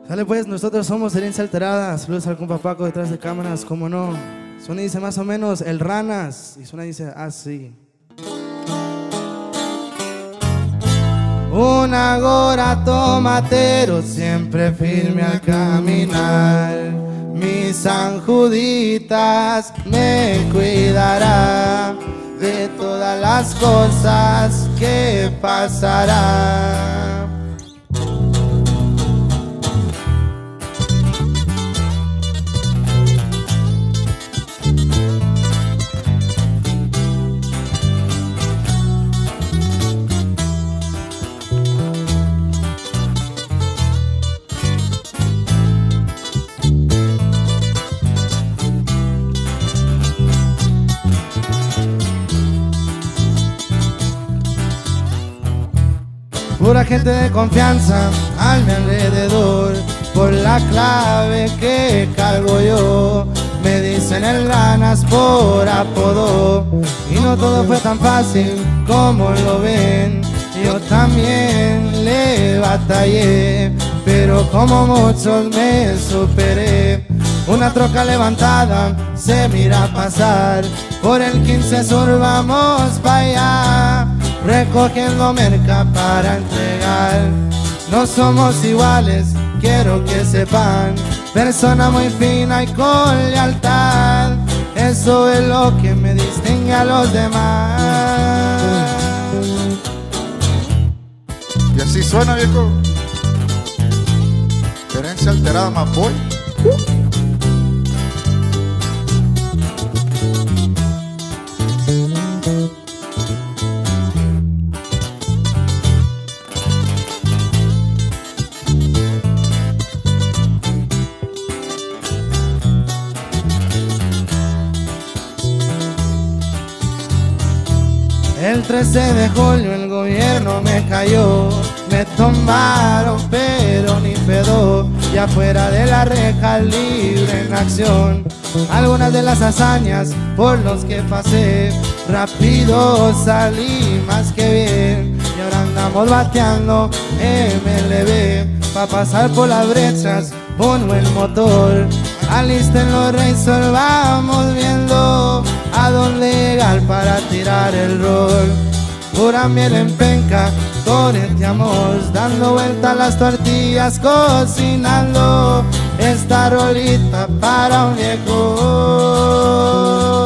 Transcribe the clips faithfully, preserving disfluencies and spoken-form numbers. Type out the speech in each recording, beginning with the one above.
Sale pues, nosotros somos Herencia Alterada. Saludos al compa Paco detrás de cámaras, como no. Suena y dice más o menos el Ranas. Y suena y dice así. Un agora tomatero, siempre firme al caminar. Mi San Juditas me cuidará de todas las cosas que pasarán. Pura gente de confianza a mi alrededor, por la clave que cargo yo. Me dicen el Ranas por apodo, y no todo fue tan fácil como lo ven. Yo también le batallé, pero como muchos me superé. Una troca levantada se mira pasar, por el quince sur vamos pa' allá, recogiendo merca para entregar. No somos iguales, quiero que sepan, persona muy fina y con lealtad. Eso es lo que me distingue a los demás. Y así suena, viejo. Herencia Alterada, más boy. El trece de julio el gobierno me cayó, me tomaron pero ni pedo, y afuera de la reja libre en acción. Algunas de las hazañas por los que pasé, rápido salí más que bien, y ahora andamos bateando M L B, pa' pasar por las brechas un buen motor. Alisten los Razor, vamos viendo a dónde llegar para tirar el rol. Pura miel en penca, toreteamos, dando vueltas las tortillas, cocinando esta rolita para un viejo.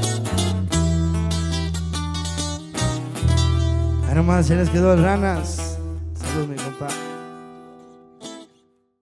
Nomás se les quedó el Ranas.